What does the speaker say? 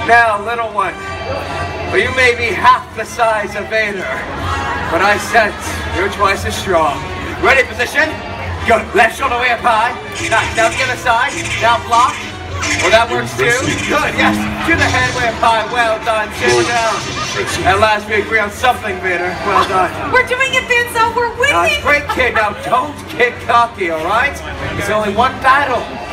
Now, little one, well, you may be half the size of Vader, but I sense you're twice as strong. Ready, position? Good. Left shoulder way up high. Nice. Now the other side. Now block. Well, that works too. Good, yes. To the head way up high. Well done. Sit down. At last we agree on something, Vader. Well done. We're doing it, Vince. We're winning. Great kid. Now don't get cocky, all right? It's only one battle.